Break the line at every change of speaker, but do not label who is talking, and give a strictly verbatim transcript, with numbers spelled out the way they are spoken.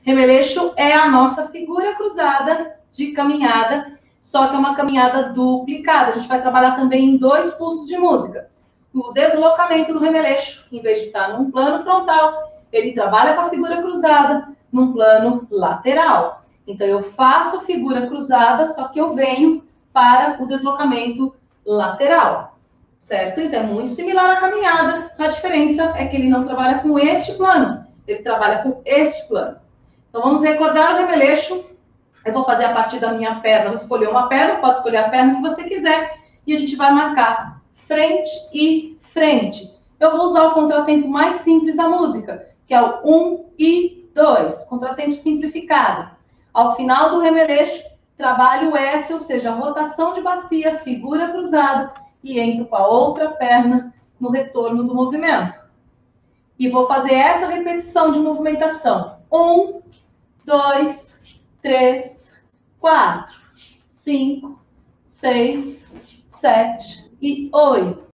Remeleixo é a nossa figura cruzada de caminhada, só que é uma caminhada duplicada. A gente vai trabalhar também em dois pulsos de música. O deslocamento do remeleixo, em vez de estar num plano frontal, ele trabalha com a figura cruzada num plano lateral. Então, eu faço a figura cruzada, só que eu venho para o deslocamento lateral, certo? Então, é muito similar à caminhada. A diferença é que ele não trabalha com este plano, ele trabalha com este plano. Então, vamos recordar o remeleixo. Eu vou fazer a partir da minha perna, vou escolher uma perna, pode escolher a perna que você quiser, e a gente vai marcar frente e frente. Eu vou usar o contratempo mais simples da música, que é o um e dois, contratempo simplificado. Ao final do remeleixo, trabalho o S, ou seja, rotação de bacia, figura cruzada, e entro com a outra perna no retorno do movimento. E vou fazer essa repetição de movimentação. Um, dois, três, quatro, cinco, seis, sete e oito.